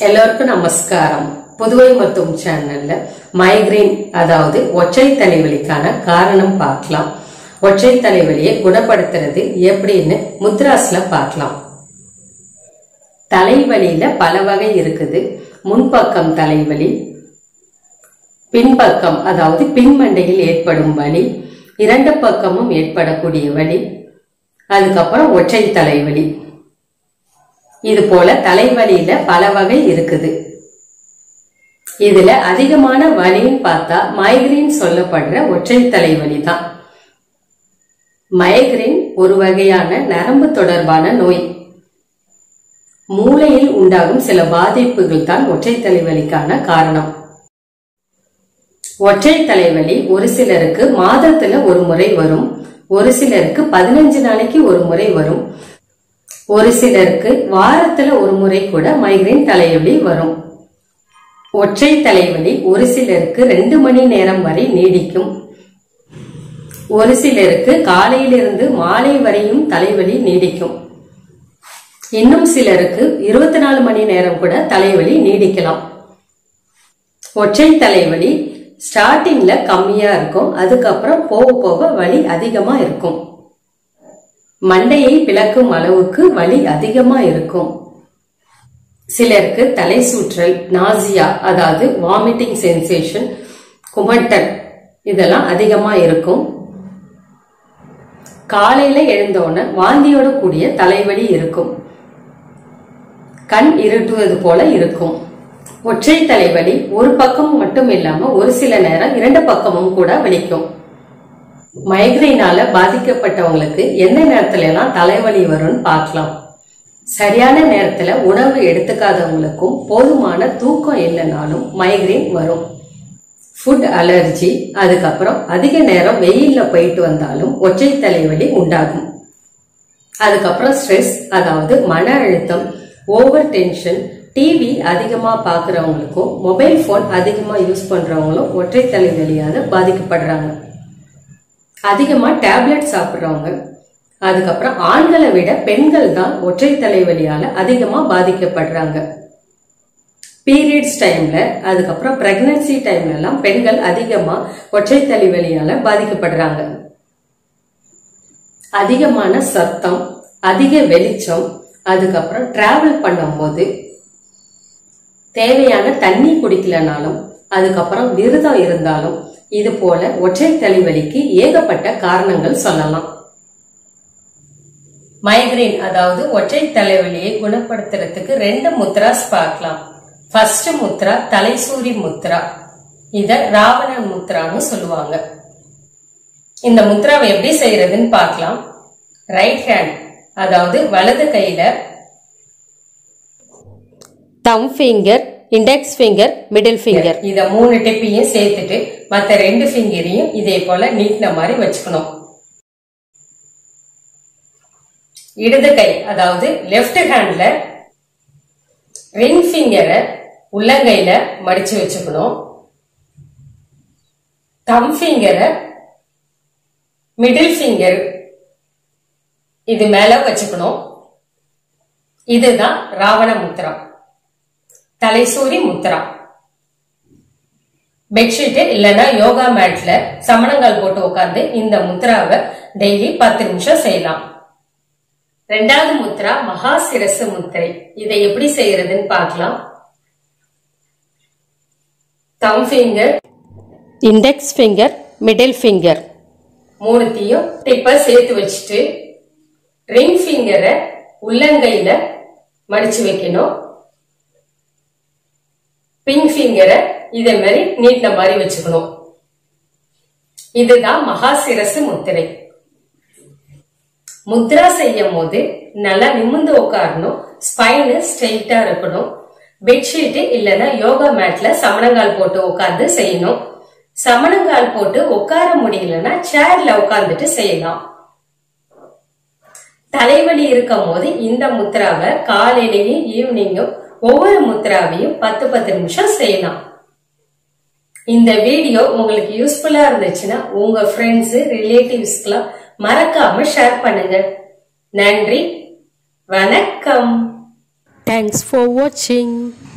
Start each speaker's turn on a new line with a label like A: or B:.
A: எல்லோருக்கும் நமஸ்காரம். புதுவை மருத்துவம் சேனல்ல மைக்ரேன் அதாவது ஒற்றை தலைவலிக்கான காரணம் பார்க்கலாம். ஒற்றை தலைவலியை குணப்படுத்துறது எப்படின்னு முத்ராஸ்ல பார்க்கலாம். தலைவலியில பல வகை இருக்குது. முன்பக்கம் தலைவலி, பின்பக்கம் அதாவது பின்மண்டையில் ஏற்படும் வலி, இரண்டு பக்கமும் ஏற்படக்கூடிய வலி, அதுக்கப்புறம் ஒற்றை தலைவலி. இது போல தலைவலியில பல வகை இருக்குது. இதுல அதிகமான வலின்னு பார்த்தா மைக்ரேன் சொல்லப்படுற ஒற்றை தலைவலி தான். மைக்ரேன் ஒரு வகையான நரம்பு தொடர்பான நோய். மூளையில் உண்டாகும் சில பாதிப்புகள் தான் ஒற்றை தலைவலிக்கான காரணம். ஒற்றை தலைவலி ஒரு சிலருக்கு மாதத்துல ஒரு முறை வரும், ஒரு சிலருக்கு 15 நாளைக்கு ஒரு முறை வரும், ஒரு சிலருக்கு வாரத்துல ஒரு முறை கூட மைக்ரேன் தலைவலி வரும். ஒற்றை தலைவலி ஒரு சிலருக்கு 2 மணி நேரம் வரை நீடிக்கும். ஒரு சிலருக்கு காலையிலிருந்து மாலை வரையும் தலைவலி நீடிக்கும். இன்னும் சிலருக்கு 24 மணி நேரம் கூட தலைவலி நீடிக்கலாம். ஒற்றை தலைவலி ஸ்டார்டிங்ல கம்மியா இருக்கும், அதுக்கப்புறம் போக போக வலி அதிகமா இருக்கும். மண்டையை பிளக்கும் அளவுக்கு வலி அதிகமா இருக்கும். சிலருக்கு தலை சுற்றல், நாசியா அதாவது வாமிட்டிங் சென்சேஷன், குமட்டல் இதெல்லாம் அதிகமா இருக்கும். காலையில எழுந்தோன வாந்தியோட கூடிய தலைவலி இருக்கும். கண் இருட்டுவது போல இருக்கும். ஒற்றை தலைவலி ஒரு பக்கம் மட்டும் இல்லாம ஒரு சில நேரம் 2 பக்கமும் கூட வலிக்கும். மைக்ரேனால பாதிக்கப்பட்டவங்களுக்கு எந்த நேரத்துல எல்லாம் தலைவலி வரும்னு பார்க்கலாம். சரியான நேரத்துல உணவு எடுத்துக்காதவங்களுக்கும் போதுமான தூக்கம் இல்லைனாலும் மைக்ரேன் வரும். ஃபுட் அலர்ஜி, அதுக்கப்புறம் அதிக நேரம் வெயில்ல போயிட்டு வந்தாலும் ஒற்றை தலைவலி உண்டாகும். அதுக்கப்புறம் ஸ்ட்ரெஸ் அதாவது மன அழுத்தம், ஓவர் டென்ஷன், டிவி அதிகமா பாக்குறவங்களுக்கும் மொபைல் போன் அதிகமா யூஸ் பண்றவங்களும் ஒற்றை தலைவலியால பாதிக்கப்படுறாங்க. அதிகமா டேப்லெட் சாப்பிடுறவங்க, அதுக்கப்புறம் ஆண்களை விட பெண்கள் தான் ஒற்றை தலைவலியால அதிகமா பாதிக்கப்படுறாங்க. பீரியட்ஸ் டைம்ல, அதுக்கப்புறம் பிரெக்னன்சி டைம்ல எல்லாம் பெண்கள் அதிகமா ஒற்றை தலைவலியால பாதிக்கப்படுறாங்க. அதிகமான சத்தம், அதிக வெளிச்சம், அதுக்கப்புறம் டிராவல் பண்ணும்போது தேவையான தண்ணி குடிக்கலனாலும், அதுக்கப்புறம் விரதம் இருந்தாலும், இது போல ஒற்றை தலைவலிக்கு ஏகப்பட்ட காரணங்கள் சொல்லலாம். மைக்ரேன் அதாவது ஒற்றை தலைவலியை குணப்படுத்துறதுக்கு 2 முத்ராஸ் பார்க்கலாம். ஃபர்ஸ்ட் முத்ரா தலைசூரி முத்ரா, இத ராவண முத்ரான்னு சொல்லுவாங்க. இந்த முத்ராவை எப்படி செய்யறதுன்னு பார்க்கலாம். ரைட் ஹேண்ட் அதாவது வலது கையில thumb finger, index finger, middle finger இத 3 டிப்பையும் சேர்த்துட்டு மத்த 2 ஃபிங்கரையும் இதே போல நீட்டின மாதிரி வச்சுக்கணும். இடது கை அதாவது லெஃப்ட் ஹேண்ட்ல ரிங் ஃபிங்கரை உள்ளங்கையில மடிச்சு வச்சுக்கணும். தம் ஃபிங்கரை மிடில் ஃபிங்கர் இது மேல வச்சுக்கணும். இதுதான் ராவண முத்ரா, தலைசூரி முத்ரா. பெட்ஷீட் இல்லைன்னா யோகா மேட்ல சமணங்கால் போட்டு உட்கார்ந்து இந்த முத்ராவை டெய்லி 10 நிமிஷம் செய்யலாம். 2வது முத்ரா மகா சிரசு முத்திரை. இதை எப்படி செய்யறதுன்னு பார்க்கலாம். Thumb finger, index finger, middle finger 3த்தையும் டிப்ப சேர்த்து வச்சுட்டு ரிங் ஃபிங்கரை உள்ளங்கையில மடிச்சு வைக்கணும். பிங் ஃபிங்கரை இதே மாதிரி நீட்டின மாதிரி வச்சுக்கணும். இதுதான் மகா சிரசு முத்திரை. முத்ரா செய்யும் போது நல்லா நிமிர்ந்து உட்காரணும். ஸ்பைன் ஸ்ட்ரெயிட்டா இருக்கணும். பெட்ஷீட் இல்லைன்னா யோகா மேட்ல சமணங்கால் போட்டு உட்கார்ந்து செய்யணும். சமணங்கால் போட்டு உட்கார முடியலன்னா சேர்ல உட்கார்ந்துட்டு செய்யலாம். தலைவலி இருக்கும் போது இந்த முத்ராவை காலையிலேயும் ஈவினிங்கும் ஒவ்வொரு முத்ராவையும் 10 நிமிஷம் செய்யலாம். இந்த வீடியோ உங்களுக்கு யூஸ்ஃபுல்லா இருந்துச்சுன்னா உங்க ஃப்ரெண்ட்ஸ், ரிலேட்டிவ்ஸ்க்குலாம் மறக்காம ஷேர் பண்ணுங்க. நன்றி, வணக்கம்.
B: Thanks for watching.